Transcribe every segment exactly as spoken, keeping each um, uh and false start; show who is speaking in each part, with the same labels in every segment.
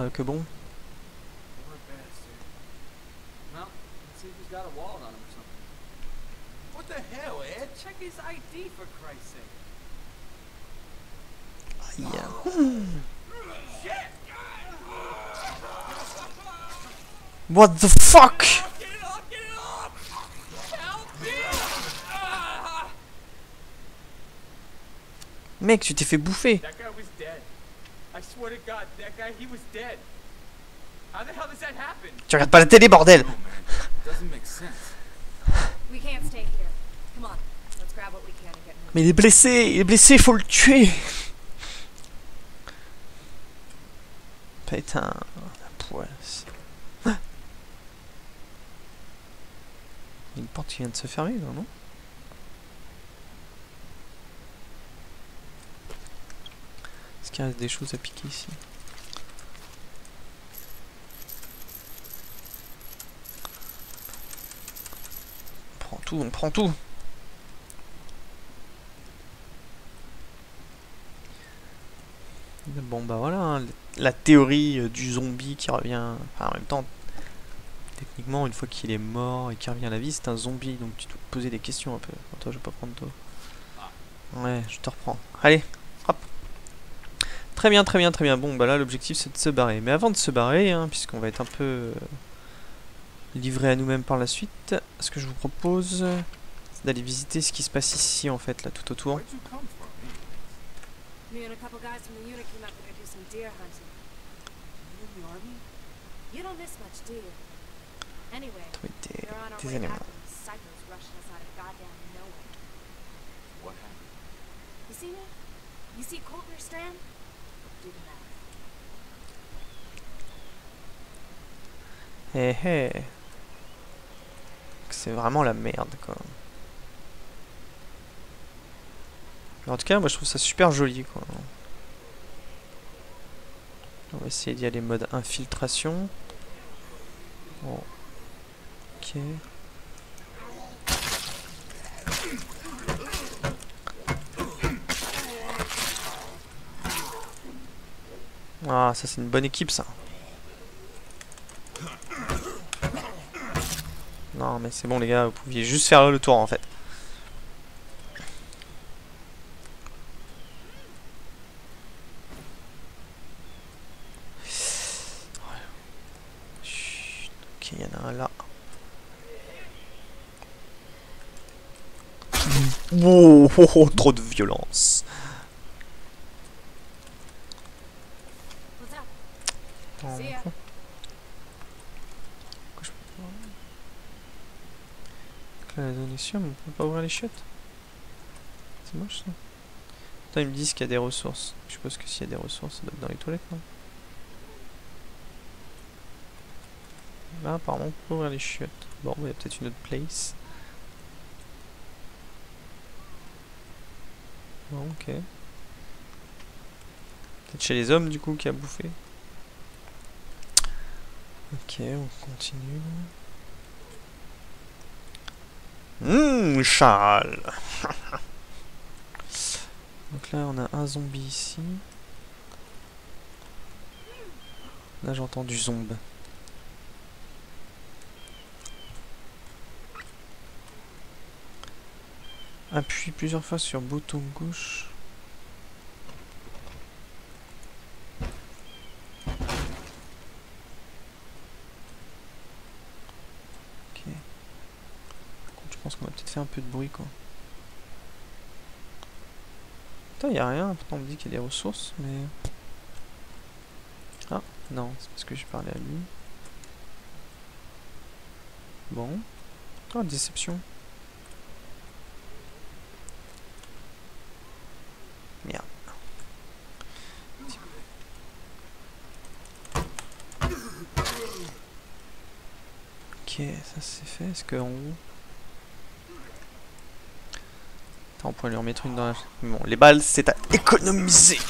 Speaker 1: euh, que bon.
Speaker 2: What the hell, Ed? Check his I D for Christ's sake.
Speaker 1: Aïe. What the fuck?
Speaker 2: Get it off! Get it off! Help me! Ah!
Speaker 1: Mec, tu t'es fait bouffer.
Speaker 2: That guy was dead. I swear to God, that guy, he was dead. How the hell does that happen?
Speaker 1: Tu regardes pas la télé, bordel.
Speaker 2: Doesn't make sense.
Speaker 3: We can't stay here. Come on, let's grab what we can and get moving.
Speaker 1: Mais il est blessé, il est blessé, faut le tuer. Putain, la poisse. Ah. Il y a une porte qui vient de se fermer, là, non? Est-ce qu'il reste des choses à piquer ici? On prend tout, on prend tout. Bon bah voilà, hein, la théorie euh, du zombie qui revient, enfin en même temps, techniquement une fois qu'il est mort et qu'il revient à la vie, c'est un zombie, donc tu dois te poser des questions un peu. Bon, toi je vais pas prendre toi. Ouais, je te reprends. Allez, hop. Très bien, très bien, très bien. Bon bah là l'objectif c'est de se barrer. Mais avant de se barrer, hein, puisqu'on va être un peu euh, livré à nous-mêmes par la suite, ce que je vous propose, c'est d'aller visiter ce qui se passe ici en fait, là tout autour.
Speaker 3: Me and a couple guys from the unit came out there to do some deer hunting. You in the army? You don't miss much, do you? Anyway,
Speaker 1: Trouver des,
Speaker 3: they're on our
Speaker 1: des
Speaker 3: way
Speaker 1: éléments.
Speaker 3: back when these psychos rushing us out of goddamn nowhere.
Speaker 2: What happened?
Speaker 3: You see me? You see Coulter Strand? Do the math.
Speaker 1: Hé hé. C'est vraiment la merde quoi. En tout cas, moi je trouve ça super joli quoi. On va essayer d'y aller mode infiltration. Bon. Ok. Ah, ça c'est une bonne équipe ça. Non mais c'est bon les gars, vous pouviez juste faire le tour en fait. Ok, il y en a un là. Wow, oh, oh, trop de violence.
Speaker 3: What's up?
Speaker 1: Oh,
Speaker 3: See ya.
Speaker 1: pourquoi je peux pas... La zone est sûre, mais on peut pas ouvrir les chiottes. C'est moche ça. Attends, ils me disent qu'il y a des ressources. Je suppose que s'il y a des ressources, ça doit être dans les toilettes, non? Là, apparemment, on peut ouvrir les chiottes. Bon, il y a peut-être une autre place. Bon, ok. Peut-être chez les hommes, du coup, qui a bouffé. Ok, on continue. Hum, Charles. Donc là, on a un zombie ici. Là, j'entends du zombie. Appuie plusieurs fois sur bouton gauche. Ok. Par contre, je pense qu'on va peut-être faire un peu de bruit, quoi. Putain, y a rien. Pourtant, on me dit qu'il y a des ressources, mais... Ah, non, c'est parce que j'ai parlé à lui. Bon. Oh, déception. Merde. Ok, ça c'est fait. Est-ce qu'en haut... Attends, on pourrait lui remettre une dans la... Bon, les balles, c'est à économiser.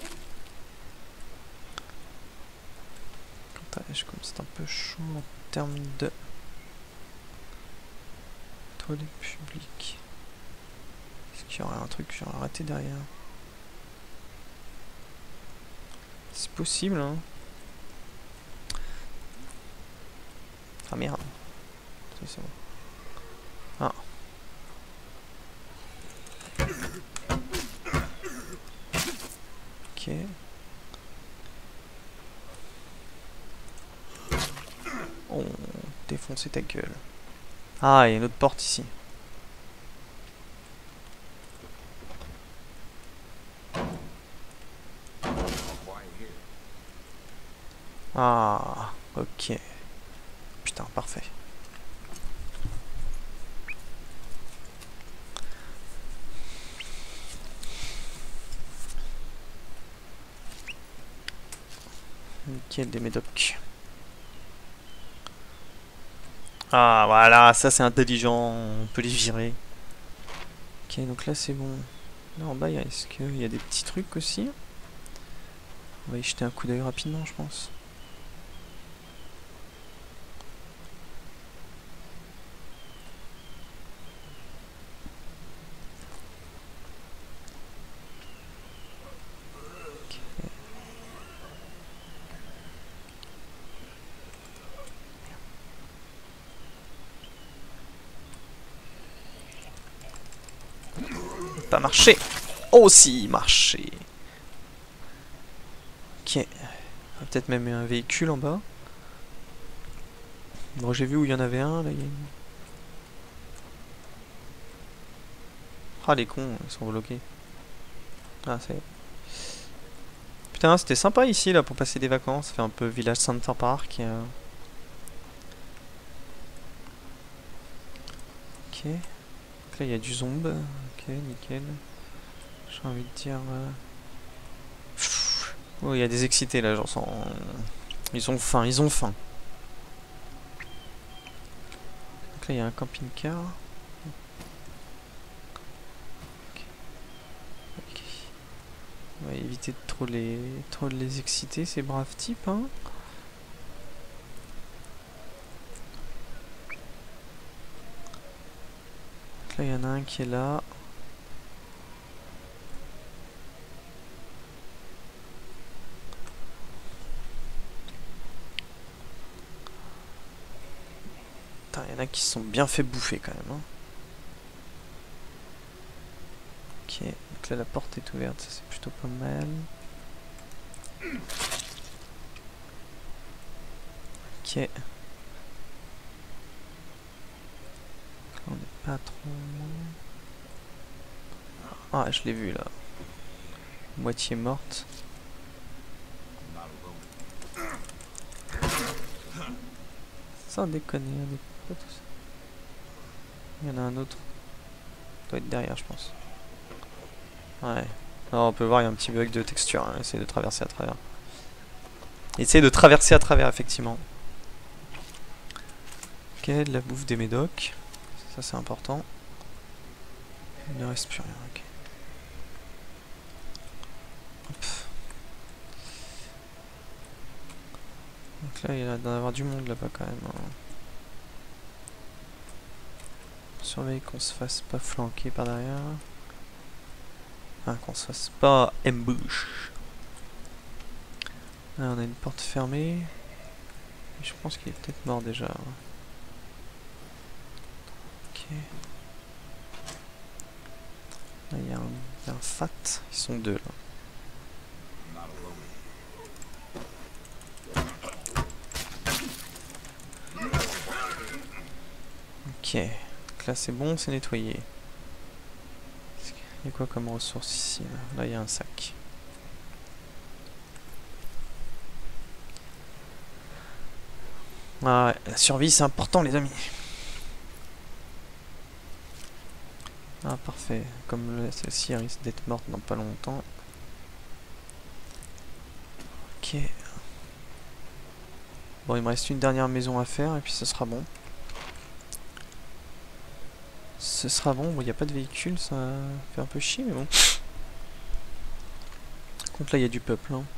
Speaker 1: Comme c'est un peu chaud en termes de... toilette publique. Est-ce qu'il y aurait un truc que j'aurais raté derrière? C'est possible, hein. Ah merde. C'est bon. Ah. Ok. Oh, défoncer ta gueule. Ah, il y a une autre porte ici. Ah, ok. Putain, parfait. Nickel, des médocs. Ah, voilà, ça c'est intelligent, on peut les virer. Ok, donc là c'est bon. Là en bas, est-ce qu'il y a des petits trucs aussi? On va y jeter un coup d'œil rapidement, je pense. Pas marché. Oh si, marché. Ok. Peut-être même un véhicule en bas. Bon, j'ai vu où il y en avait un. Là, il y a une... Ah, les cons, ils sont bloqués. Ah, c'est... Putain, c'était sympa ici, là, pour passer des vacances. Ça fait un peu village Center Park. Et, euh... Ok. Donc là, il y a du zombie. Ok, nickel. J'ai envie de dire... Euh... Oh, il y a des excités, là, j'en sens... Ils ont faim, ils ont faim. Donc là, il y a un camping-car. Okay. Okay. On va éviter de trop les, trop de les exciter, ces braves types, hein. Donc là, il y en a un qui est là. Il y en a qui se sont bien fait bouffer quand même. Hein. Ok, donc là la porte est ouverte, ça c'est plutôt pas mal. Ok. Là, on n'est pas trop... Ah, je l'ai vu là. Moitié morte. Sans déconner, on est pas tous. Il y en a un autre. Il doit être derrière, je pense. Ouais. Alors, on peut voir, il y a un petit bug de texture. Hein. Essaye de traverser à travers. Essaye de traverser à travers, effectivement. Ok, de la bouffe des médocs. Ça, c'est important. Il ne reste plus rien. Ok. Hop. Donc là, il y a d'en avoir du monde là-bas quand même. Hein. Surveille qu'on se fasse pas flanquer par derrière. Enfin, qu'on se fasse pas ambush. Là, on a une porte fermée. Et je pense qu'il est peut-être mort déjà. Ok. Là, il y a un, il y a un fat. Ils sont deux là. Ok. Donc là, c'est bon, c'est nettoyé. Il y a quoi comme ressources ici? Là, il y a un sac. Ah ouais, la survie, c'est important, les amis. Ah, parfait. Comme celle-ci risque d'être morte dans pas longtemps. Ok. Bon, il me reste une dernière maison à faire et puis ce sera bon. Ce sera bon. Bon, il n'y a pas de véhicule, ça fait un peu chier, mais bon. Par contre, là, il y a du peuple. Hein.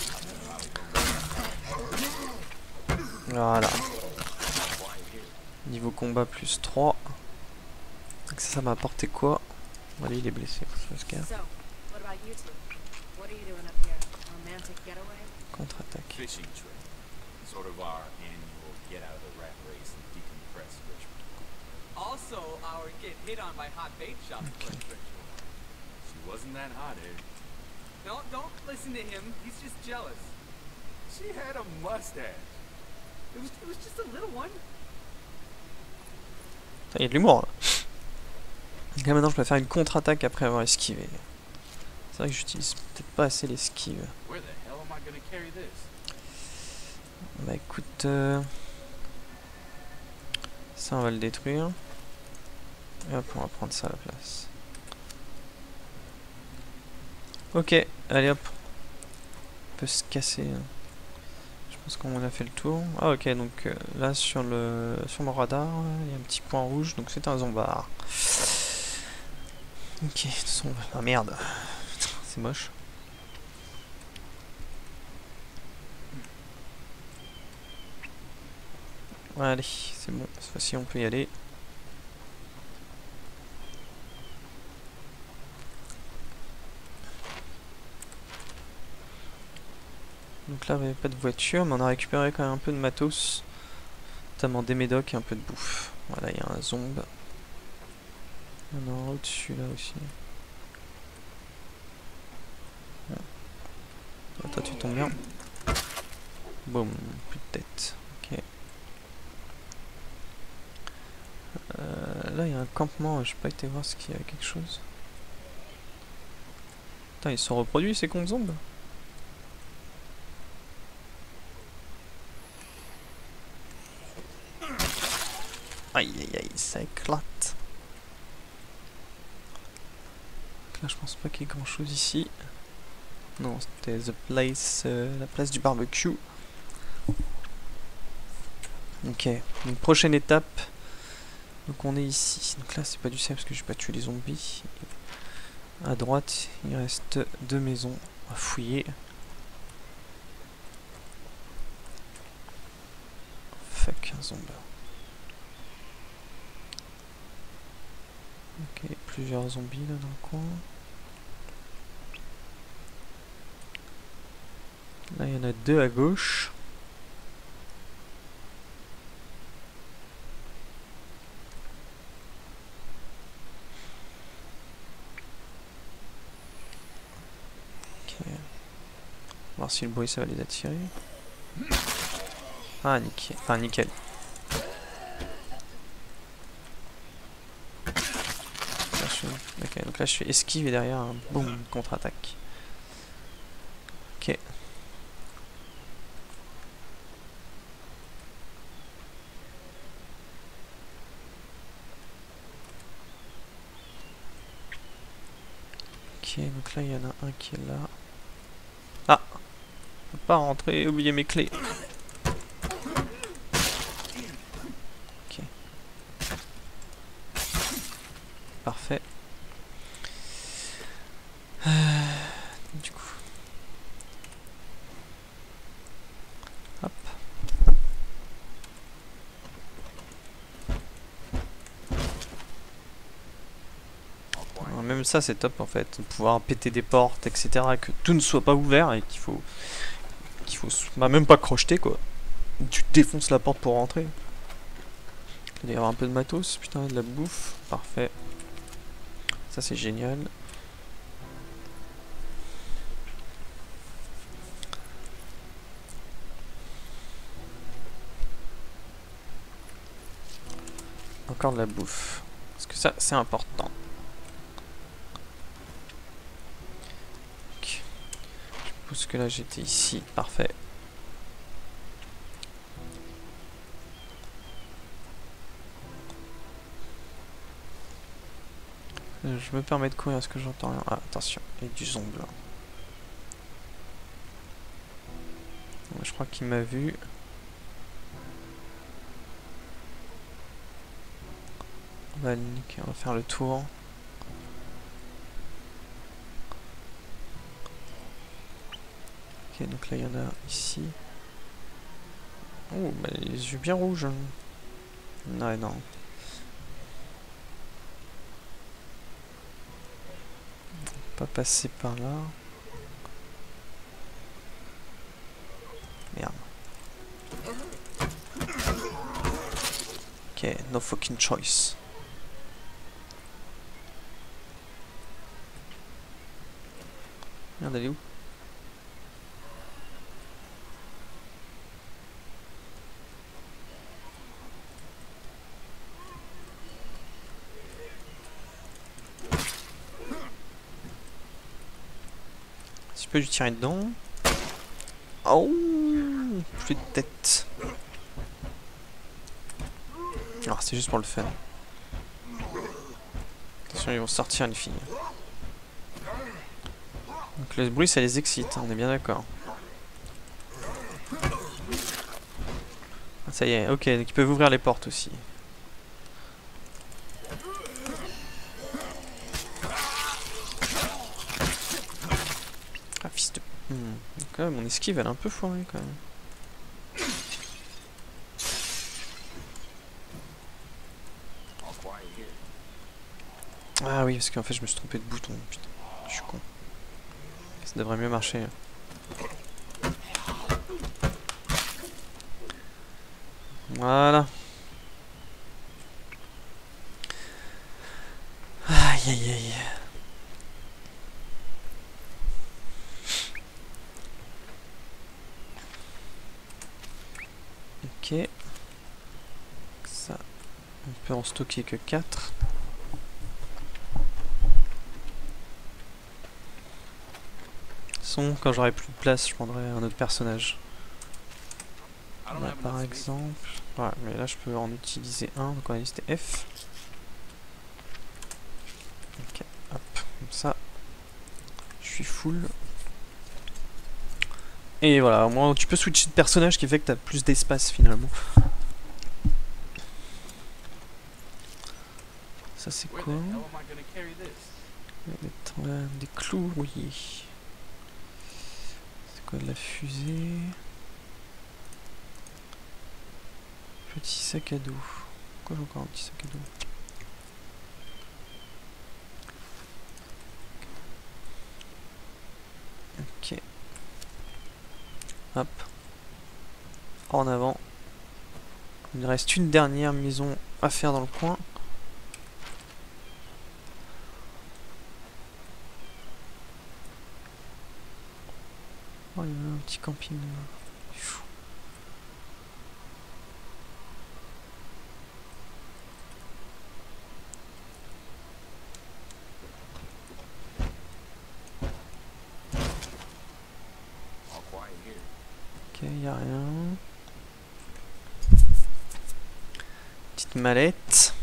Speaker 1: Voilà. Niveau combat plus trois. Donc ça, ça m'a apporté quoi? Bon, allez, il est blessé, ça se garde.
Speaker 3: So, what about you two? What are you doing up here? Romantic getaway?
Speaker 1: Contre-attaque.
Speaker 4: Fishing trip. Sort of our annual get out of the rat race and decompress ritual.
Speaker 2: Also, our get hit on by hot bait shop
Speaker 1: Okay.
Speaker 2: ritual.
Speaker 4: She wasn't that hot, eh?
Speaker 2: Don't don't listen to him. He's just jealous.
Speaker 4: She had a mustache.
Speaker 2: It was it was just a little one.
Speaker 1: Il y a de l'humour là. Donc là maintenant je peux faire une contre-attaque après avoir esquivé. C'est vrai que j'utilise peut-être pas assez l'esquive.
Speaker 4: Where the hell am I gonna carry this?
Speaker 1: Bah écoute, euh... ça on va le détruire. Et hop, on va prendre ça à la place. Ok, allez hop. On peut se casser. Hein. Je pense qu'on a fait le tour. Ah ok, donc euh, là sur le sur mon radar, il y a un petit point rouge, donc c'est un zombard. Ok, de toute façon, ah merde. C'est moche. Allez, c'est bon, cette fois-ci on peut y aller. Donc là, il n'y avait pas de voiture, mais on a récupéré quand même un peu de matos, notamment des médocs et un peu de bouffe. Voilà, il y a un zombe. Il y en a un au-dessus là aussi. Ah. Ah, toi, tu tombes bien. Boum, plus de tête. Ok. Euh, là, il y a un campement, j'ai pas été voir ce qu'il y avait quelque chose. Putain, ils se sont reproduits ces cons de zombies. Aïe aïe aïe, ça éclate. Donc là, je pense pas qu'il y ait grand chose ici. Non, c'était the place, euh, la place du barbecue. Ok, donc prochaine étape. Donc on est ici. Donc là, c'est pas du sel parce que j'ai pas tué les zombies. À droite, il reste deux maisons à fouiller. Fuck, un zombie. Ok, plusieurs zombies là dans le coin. Là, il y en a deux à gauche. Ok. Voir si le bruit ça va les attirer. Ah, nickel. Enfin, nickel. Ok, donc là je fais esquive et derrière un boum, contre-attaque. Ok. Ok, donc là il y en a un qui est là. Ah! Je peux pas rentrer, oublier mes clés. Ok. Parfait. Euh, du coup. Hop. Alors, même ça c'est top en fait, de pouvoir péter des portes, et cetera. Que tout ne soit pas ouvert et qu'il faut, qu'il faut, bah, même pas crocheter quoi. Tu défonces la porte pour rentrer. Il doit y avoir un peu de matos, putain, de la bouffe, parfait. Ça c'est génial. Encore de la bouffe. Parce que ça, c'est important. Okay. Je suppose que là, j'étais ici. Parfait. Euh, je me permets de courir parce que j'entends rien. Ah, attention, il y a du zombie là. Je crois qu'il m'a vu. On va, on va faire le tour. Ok, donc là il y en a ici. Oh, bah les yeux bien rouges. Ouais, non. Pas passer par là. Merde. Ok, no fucking choice. Merde, elle est où? Si je peux lui tirer dedans. Oh, plus de tête. Ah, c'est juste pour le fun. Attention, ils vont sortir les filles. Donc le bruit, ça les excite, on est bien d'accord. Ah, ça y est, ok, donc ils peuvent ouvrir les portes aussi. Ah, fils de... Hmm. Quand même, mon esquive, elle est un peu foirée, quand même. Ah oui, parce qu'en fait, je me suis trompé de bouton. Putain, je suis con. Ça devrait mieux marcher. Voilà. Aïe aïe aïe. Ok. Ça, on peut en stocker que quatre. Son, quand j'aurai plus de place, je prendrai un autre personnage. Là, par exemple. Ouais, mais là je peux en utiliser un, donc on a dit c'était F. Ok, hop, comme ça. Je suis full. Et voilà, au moins tu peux switcher de personnage, qui fait que tu as plus d'espace finalement. Ça c'est quoi? Des, euh, des clous, oui. C'est quoi de la fusée? Petit sac à dos. Pourquoi j'ai encore un petit sac à dos? Ok. Hop. En avant. Il me reste une dernière maison à faire dans le coin. Oh, il y a un petit camping. Pfff. Ok, il n'y a rien. Petite mallette.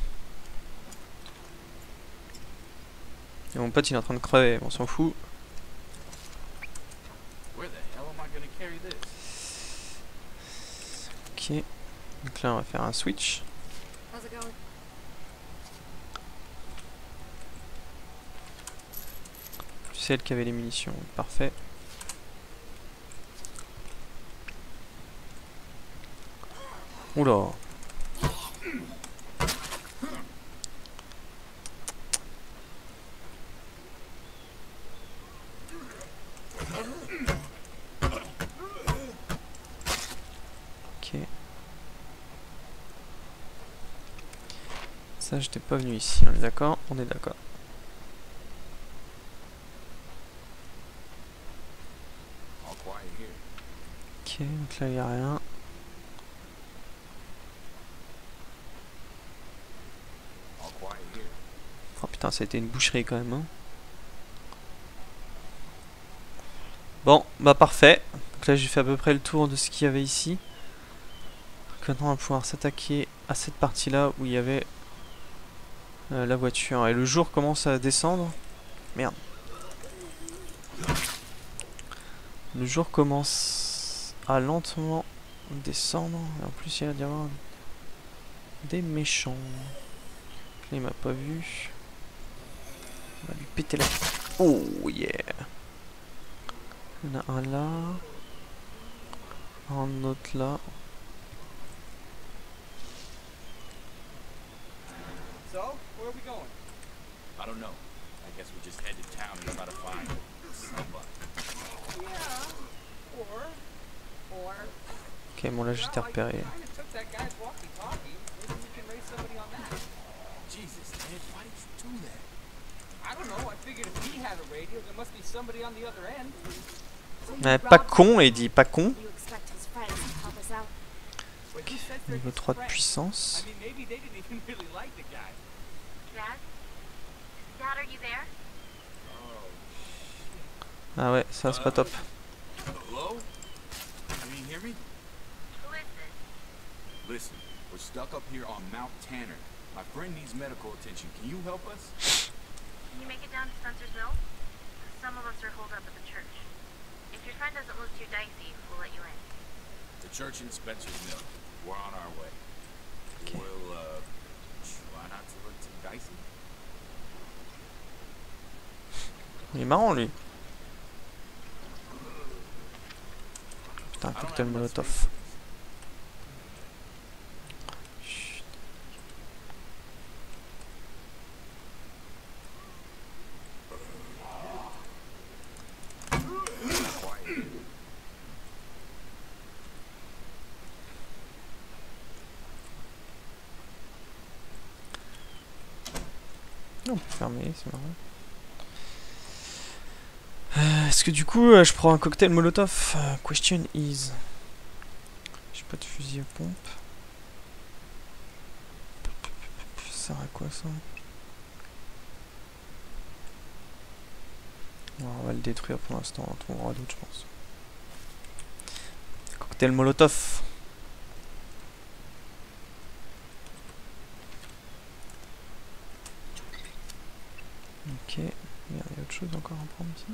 Speaker 1: Et mon pote il est en train de crever, on s'en fout. Ok. Donc là on va faire un switch.
Speaker 3: How's it going?
Speaker 1: C'est elle qui avait les munitions, parfait. Oula. Ok. Ça j'étais pas venu ici, on est d'accord? On est d'accord. Ok, donc là il n'y a rien. Oh putain, ça a été une boucherie quand même. Hein. Bon, bah parfait. Donc là j'ai fait à peu près le tour de ce qu'il y avait ici. Donc maintenant on va pouvoir s'attaquer à cette partie là où il y avait euh, la voiture. Et le jour commence à descendre. Merde. Le jour commence à lentement descendre. Et en plus il y a d'y avoir des méchants. Là il m'a pas vu. On va lui péter la... Oh yeah. Il y en a un là. Un autre là.
Speaker 4: I don't know. I guess we just head to town and try to find somebody.
Speaker 2: Yeah. Or, or.
Speaker 1: Ok, bon là j'étais repéré.
Speaker 2: Kind of took that guy's walkie-talkie. Maybe we can raise somebody on that.
Speaker 4: Jesus, Ted, why did you do that?
Speaker 2: I don't know. I figured if he had a radio, there must be somebody on the other end.
Speaker 3: So you
Speaker 1: Ouais, pas
Speaker 3: robbed
Speaker 1: con, il dit pas con.
Speaker 3: him. You expect his friends to help us out.
Speaker 2: But he says they're
Speaker 1: Niveau
Speaker 2: his
Speaker 1: trois de
Speaker 2: friends.
Speaker 1: puissance.
Speaker 2: I mean, maybe they didn't even really like the guy.
Speaker 5: Dad? Dad, are you there?
Speaker 1: Ah ouais, ça c'est pas top.
Speaker 4: Hello? Can you hear me?
Speaker 5: Who is this?
Speaker 4: Listen, we're stuck up here on Mount Tanner. My friend needs medical attention. Can you help us?
Speaker 5: Can you make it down to Spencer's Mill? Some of us are holed up at the church. If your friend doesn't look too dicey, we'll let you in.
Speaker 4: The church in Spencer's Mill. We're on our way.
Speaker 1: Okay.
Speaker 4: We'll, uh, try not to look too dicey.
Speaker 1: Il est marrant lui. Putain, un
Speaker 4: I don't
Speaker 1: cocktail
Speaker 4: have enough
Speaker 1: molotov.
Speaker 4: space.
Speaker 1: Chut. On peut fermer, c'est marrant. Euh, Est-ce que du coup euh, je prends un cocktail molotov? Euh, Question is. J'ai pas de fusil à pompe. Ça sert à quoi ça? Bon, on va le détruire pour l'instant, on en trouvera d'autres je pense. Cocktail molotov. Ok, merde, il y a autre chose encore à prendre ici.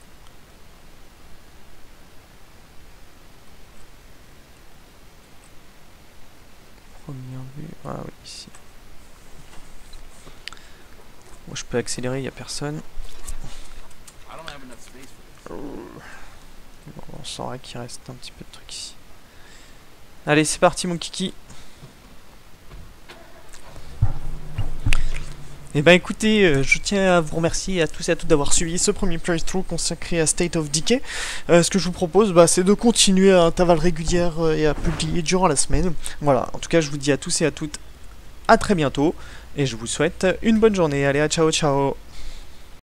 Speaker 1: Première vue, ah oui, ici. Bon, je peux accélérer, il n'y a personne.
Speaker 4: I don't have enough space for this.
Speaker 1: Bon, on saurait qu'il reste un petit peu de trucs ici. Allez, c'est parti mon kiki. Et ben écoutez, euh, je tiens à vous remercier à tous et à toutes d'avoir suivi ce premier playthrough consacré à State of Decay. Euh, ce que je vous propose, bah, c'est de continuer à intervalles réguliers euh, et à publier durant la semaine. Voilà, en tout cas je vous dis à tous et à toutes à très bientôt. Et je vous souhaite une bonne journée. Allez, à ciao ciao.